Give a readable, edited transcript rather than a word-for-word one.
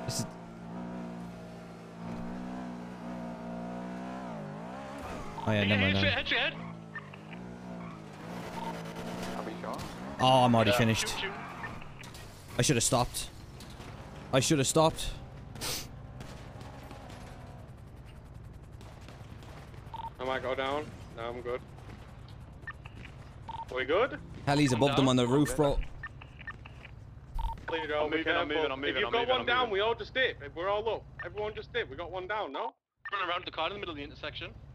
This is... Oh yeah, never mind. Head. Oh, I'm already finished. Shoot. I should have stopped. I should have stopped. I might go down. No, I'm good. Are we good? Heli's above them on the roof, bro. I'm moving. If you've got one down, we all just dip. If we're all up, everyone just dip. We got one down, no? Run around the car in the middle of the intersection.